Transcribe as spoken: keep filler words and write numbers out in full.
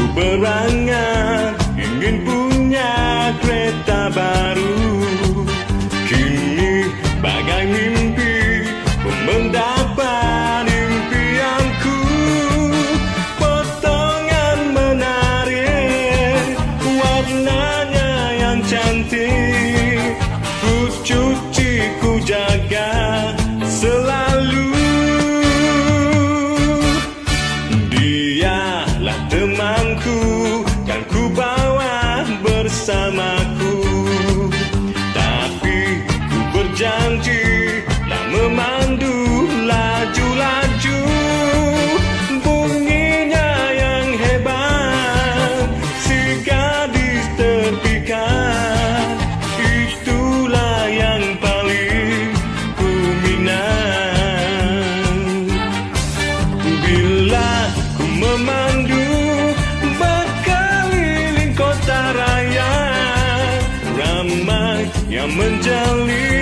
ku berangan ingin punya kereta baru. Kini bagai mimpi ku mendapat impianku. Potongan menarik, warnanya yang cantik, ku cuci, ku jaga selalu. Dialah temanku, kan ku bawa bersamaku. Tapi ku berjanji tak memandu laju-laju. Bunyinya yang hebat, si gadis terpikat, itulah yang paling ku minat. Bila ku memandu berkeliling kota raya, ramai yang menjalin